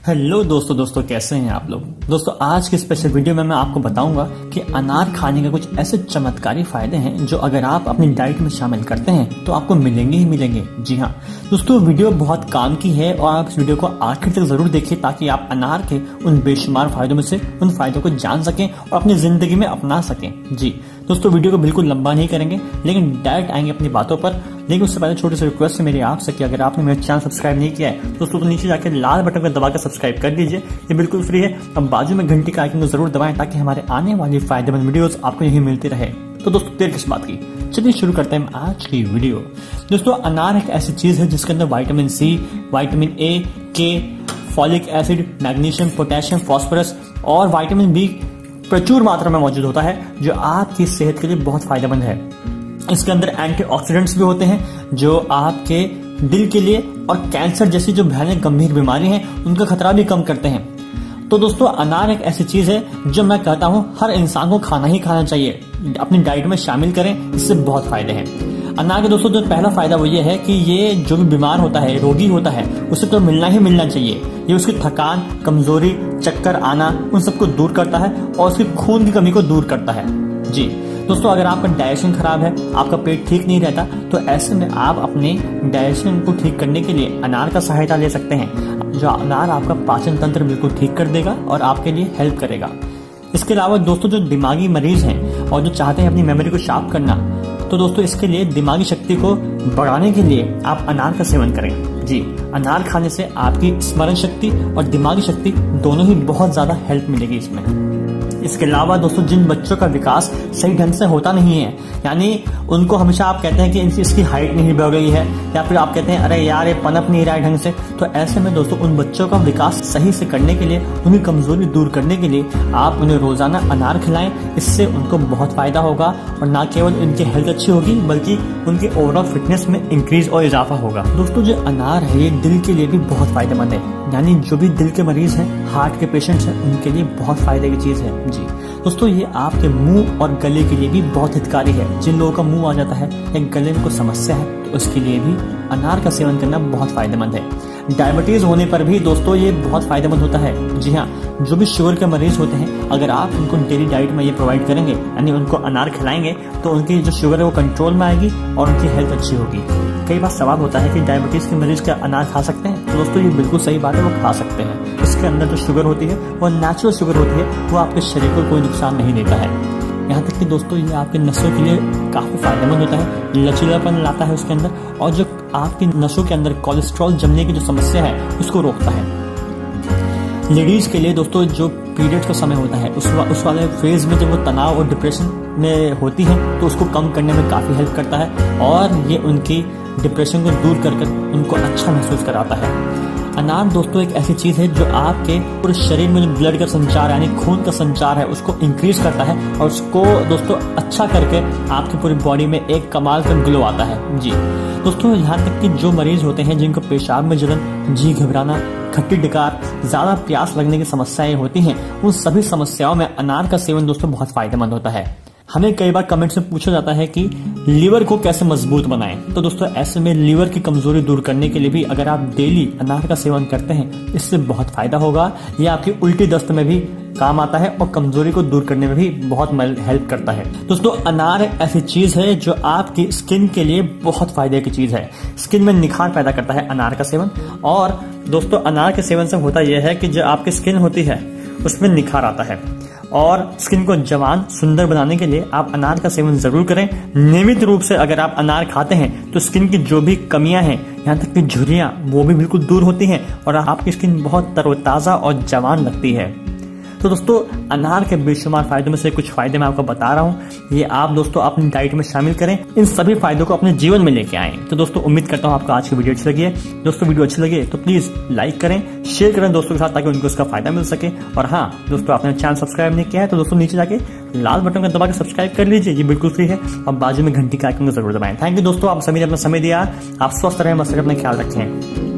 Hello दोस्तों कैसे हैं आप लोग। दोस्तों आज की स्पेशल वीडियो में मैं आपको बताऊंगा कि अनार खाने के कुछ ऐसे चमत्कारी फायदे हैं जो अगर आप अपनी डाइट में शामिल करते हैं तो आपको मिलेंगे ही मिलेंगे। जी हाँ दोस्तों, वीडियो बहुत काम की है और आप इस वीडियो को आखिर तक जरूर देखिए ताकि आप अनार के उन बेशुमार फायदों में से उन फायदों को जान सकें और अपनी जिंदगी में अपना सकें। जी दोस्तों, वीडियो को बिल्कुल लंबा नहीं करेंगे लेकिन डायरेक्ट आएंगे अपनी बातों पर। लेकिन उससे पहले छोटी सी रिक्वेस्ट है मेरी आपसे कि अगर आपने मेरा चैनल सब्सक्राइब नहीं किया है दोस्तों तो नीचे जाकर लाल बटन को दबा कर सब्सक्राइब कर दीजिए, ये बिल्कुल फ्री है। अब बाजू में घंटी का आइकन को जरूर दबाएं ताकि हमारे आने वाली फायदेमंद वीडियोस आपको यही मिलती रहे। तो दोस्तों देर किस बात की, चलिए शुरू करते हैं आज की वीडियो। दोस्तों अनार एक ऐसी चीज है जिसके अंदर vitamin C, vitamin A, K, folic acid, magnesium, potassium, phosphorus और विटामिन बी प्रचुर मात्रा में मौजूद होता है जो आपकी सेहत के लिए बहुत फायदेमंद है। इसके अंदर एंटीऑक्सीडेंट्स भी होते हैं जो आपके दिल के लिए और कैंसर जैसी जो भयानक गंभीर बीमारी है उनका खतरा भी कम करते हैं। तो दोस्तों अनार एक ऐसी चीज है जो मैं कहता हूं हर इंसान को खाना ही खाना चाहिए, अपनी डाइट में शामिल करें, इससे बहुत फायदे हैं। अनार के दोस्तों जो पहला फायदा वो ये है कि ये जो भी बीमार होता है, रोगी होता है, उसे तो मिलना ही मिलना चाहिए। ये उसकी थकान, कमजोरी, चक्कर आना उन सबको दूर करता है और उसकी खून की कमी को दूर करता है। जी दोस्तों, अगर आपका डाइजेशन खराब है, आपका पेट ठीक नहीं रहता, तो ऐसे में आप अपने डाइजेशन को ठीक करने के लिए अनार का सहायता ले सकते हैं। जो अनार आपका पाचन तंत्र बिल्कुल ठीक कर देगा और आपके लिए हेल्प करेगा। इसके अलावा दोस्तों जो दिमागी मरीज हैं और जो चाहते हैं अपनी मेमोरी को शार्प करना, तो दोस्तों इसके लिए दिमागी शक्ति को बढ़ाने के लिए आप अनार का सेवन करें। जी अनार खाने से आपकी स्मरण शक्ति और दिमागी शक्ति दोनों ही बहुत ज्यादा हेल्प मिलेगी इसमें। इसके अलावा दोस्तों जिन बच्चों का विकास सही ढंग से होता नहीं है, यानी उनको हमेशा आप कहते हैं कि इसकी हाइट नहीं बढ़ रही है या फिर आप कहते हैं अरे यार ये पनप नहीं रहा है ढंग से, तो ऐसे में दोस्तों उन बच्चों का विकास सही से करने के लिए, उनकी कमजोरी दूर करने के लिए आप उन्हें रोजाना अनार खिलाएं। इससे उनको बहुत फायदा होगा और न केवल उनकी हेल्थ अच्छी होगी बल्कि उनकी ओवरऑल फिटनेस में इंक्रीज और इजाफा होगा। दोस्तों जो अनार है ये दिल के लिए भी बहुत फायदेमंद है, यानी जो भी दिल के मरीज हैं, हार्ट के पेशेंट्स हैं, उनके लिए बहुत फायदे की चीज है। जी दोस्तों ये आपके मुंह और गले के लिए भी बहुत हितकारी है। जिन लोगों का मुंह आ जाता है या गले में कोई समस्या है तो उसके लिए भी अनार का सेवन करना बहुत फायदेमंद है। डायबिटीज होने पर भी दोस्तों ये बहुत फायदेमंद होता है। जी हाँ, जो भी शुगर के मरीज होते हैं, अगर आप उनको डेली डाइट में ये प्रोवाइड करेंगे, यानी उनको अनार खिलाएंगे, तो उनकी जो शुगर है वो कंट्रोल में आएगी और उनकी हेल्थ अच्छी होगी। कई बार सवाल होता है कि डायबिटीज के मरीज क्या अनार खा सकते हैं, तो दोस्तों ये बिल्कुल सही बात है, वो खा सकते हैं। इसके अंदर जो शुगर होती है वो नेचुरल शुगर होती है, वो आपके शरीर को कोई नुकसान नहीं देता है। यहाँ तक कि दोस्तों ये आपके नसों के लिए काफी फायदेमंद होता है, लचीलापन लाता है उसके अंदर, और जो आपकी नसों के अंदर कोलेस्ट्रॉल जमने की जो समस्या है उसको रोकता है। लेडीज के लिए दोस्तों जो पीरियड का समय होता है उस वाले फेज में जब वो तनाव और डिप्रेशन में होती है तो उसको कम करने में काफी हेल्प करता है और ये उनकी डिप्रेशन को दूर कर उनको अच्छा महसूस कराता है। अनार दोस्तों एक ऐसी चीज है जो आपके पूरे शरीर में जो ब्लड का संचार यानी खून का संचार है उसको इंक्रीज करता है और उसको दोस्तों अच्छा करके आपकी पूरी बॉडी में एक कमाल का ग्लो आता है। जी दोस्तों, यहाँ तक कि जो मरीज होते हैं जिनको पेशाब में जलन, जी घबराना, खट्टी डकार, ज्यादा प्यास लगने की समस्याएं होती हैं, उन सभी समस्याओं में अनार का सेवन दोस्तों बहुत फायदेमंद होता है। हमें कई बार कमेंट्स में पूछा जाता है कि लीवर को कैसे मजबूत बनाएं, तो दोस्तों ऐसे में लीवर की कमजोरी दूर करने के लिए भी अगर आप डेली अनार का सेवन करते हैं इससे बहुत फायदा होगा। ये आपकी उल्टी दस्त में भी काम आता है और कमजोरी को दूर करने में भी बहुत हेल्प करता है। दोस्तों अनार एक ऐसी चीज है जो आपकी स्किन के लिए बहुत फायदे की चीज है, स्किन में निखार पैदा करता है अनार का सेवन। और दोस्तों अनार के सेवन से होता यह है कि जो आपकी स्किन होती है उसमें निखार आता है और स्किन को जवान सुंदर बनाने के लिए आप अनार का सेवन जरूर करें। नियमित रूप से अगर आप अनार खाते हैं तो स्किन की जो भी कमियां हैं, यहाँ तक कि झुर्रियां, वो भी बिल्कुल दूर होती हैं और आपकी स्किन बहुत तरोताजा और जवान लगती है। तो दोस्तों अनार के बेशुमार फायदों में से कुछ फायदे मैं आपको बता रहा हूँ, ये आप दोस्तों अपनी डाइट में शामिल करें, इन सभी फायदों को अपने जीवन में लेके आएं। तो दोस्तों उम्मीद करता हूँ आपको आज की वीडियो अच्छी लगी है। दोस्तों वीडियो अच्छी लगे तो प्लीज लाइक करें, शेयर करें दोस्तों के साथ ताकि उनको उसका फायदा मिल सके। और हाँ दोस्तों, आपने चैनल सब्सक्राइब नहीं किया है तो दोस्तों नीचे जाके लाल बटन को दबा के सब्सक्राइब कर लीजिए, ये बिल्कुल फ्री है। और बाजू में घंटी का आइकन को जरूर दबाएं। थैंक यू दोस्तों, आप सभी ने अपना समय दिया। आप स्वस्थ रहें, मस्त अपना ख्याल रखें।